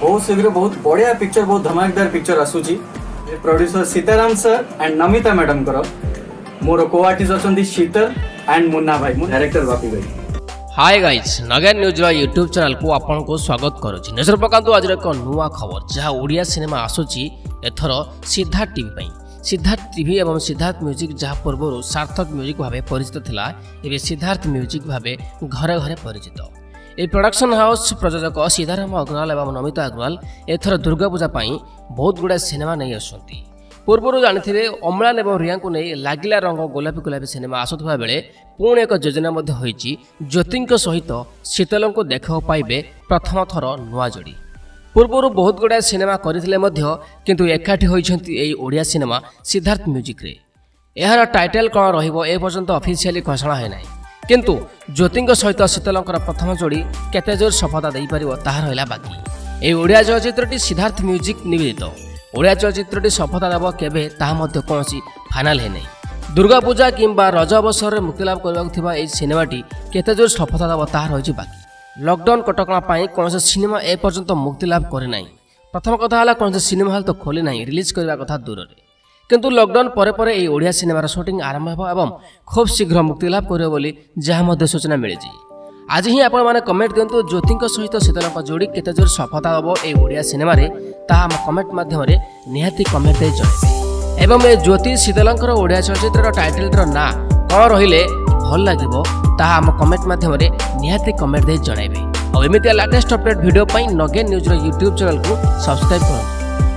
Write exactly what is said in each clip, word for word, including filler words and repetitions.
बहुत शीघ्र बहुत बढ़िया पिक्चर बहुत धमाकेदार पिक्चर आसूची। Producer Sitaram sir and Namita madam कर मोर को आर्टिस्ट अच्छा शीतल एंड मुन्ना भाई मु डायरेक्टर बापी भाई। Hi guys Nagen news YouTube channel को आपन को स्वागत करुछि। नजर पकांतु आज एक नुआ खबर जहाँ ओडिया सिनेमा आसूची एथर सिद्धार्थ टीवी पई। सिद्धार्थ टीवी एवं सिद्धार्थ म्यूजिक जहाँ पूर्व सार्थक म्यूजिक भाव परिचित थिला एबे सिद्धार्थ म्यूजिक भाव घरे घरे परिचित। ए प्रोडक्शन हाउस प्रयोजक सीताराम अग्रवाल एवं नमिता अग्रवाल एथर दुर्गा पूजा पाई बहुत गुड़ा सिनेमा नहीं आसुंती। पूर्व जानी अम्लान एवं रिया को नहीं लागिला रंग गोलापी गोलापी सिनेमा आसुवा बेले पुणी एक योजना होती ज्योति सहित शीतल को देखा पाइबे प्रथम थर नुआ जोड़ी। पूर्व बहुत गुड़ा सिनेमा करथिले मध्य किंतु एकाठी होइछंती एई ओडिया सिनेमा सिद्धार्थ म्यूजिक रे। एहार टाइटल कौन रहिबो ए पर्यंत ऑफिशियली घोषणा है नाही, किंतु ज्योति सहित शीतलंकर प्रथम जोड़ी केते जोर सफलता दे पारिबो ताहा रहला बाकी। एई ओडिया चलचित्रटी सिद्धार्थ म्यूजिक निवेदित ओडिया चलचित्रटी सफलता देव केबे ताहा मध्य कोनोसी फाइनल है नहीं। दुर्गा पूजा किंबा रज अवसर मुक्तिलाभ करबा एई सिनेमाटी केते जोर सफलता देव ताहा रहिछि बाकी। लॉकडाउन कटकणा पाई कौन सिनेमा ए पर्यंत मुक्तिलाभ करे नाही। प्रथम कथा है कौन सिनेमा हॉल तो खोली नहीं, रिलीज करने कथा दूर रे, किंतु लॉकडाउन परे परे ए ओडिया सिनेमार शूटिंग आरंभ हो एवं खूब शीघ्र मुक्तिलाभ करियो बोली जहाँ मध्य सूचना मिली। आज ही आपण माने कमेंट दियंतु ज्योति सहित शीतलक जोड़ी केते जोर सफलता देव ए ओडिया सिनेमा रे ताहा हम कमेंट माध्यम रे निहाती कमेंट दे जणाइबे। एवं ए ज्योति शीतलंकर ओडिया चलचित्र टाइटल रो ना कौन रहिले भल लागिबो ताहा हम कमेंट माध्यम रे निहाती कमेंट दे जणाइबे। और एमितिया लेटेस्ट अपडेट वीडियो पाई नगेन न्यूज रो यूट्यूब चैनल को सब्सक्राइब करो।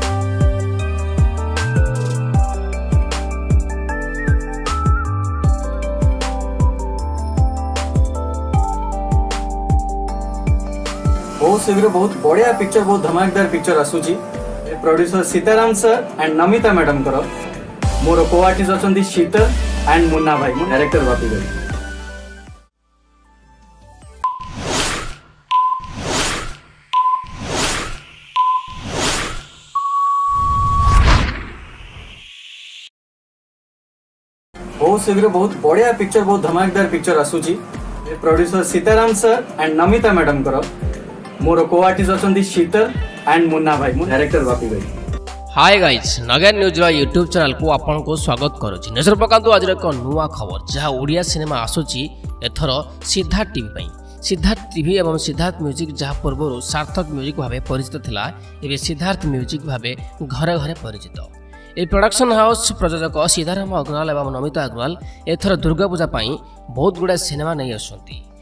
बहुत शीघ्र बहुत बढ़िया पिक्चर बहुत धमाकेदार पिक्चर आसूची। Producer Sitaram sir and Namita madam कर मोर को आर्टिस्ट अच्छा शीतल एंड मुन्ना भाई मु डायरेक्टर बापी भाई। बहुत शीघ्र बहुत बढ़िया पिक्चर बहुत धमाकेदार पिक्चर आसूची। Producer Sitaram sir and Namita madam कर मोर को आर्टिस्ट अच्छा शीतल एंड मुन्ना भाई मु डायरेक्टर बापी भाई। Hi guys Nagen news YouTube channel को आपन को स्वागत करुछि। नजर पकांतु आज एक नुआ खबर जहाँ ओडिया सिनेमा आसूची एथर सिद्धार्थ टीवी पई। सिद्धार्थ टीवी एवं सिद्धार्थ म्यूजिक जहाँ पूर्व सार्थक म्यूजिक भाव परिचित थिला एबे सिद्धार्थ म्यूजिक भाव घरे घरे परिचित। ए प्रोडक्शन हाउस प्रयोजक सीताराम अग्रवाल एवं नमिता अग्रवाल एथर दुर्गा पूजा पाई बहुत गुड़ा सिनेमा नहीं आसुंती।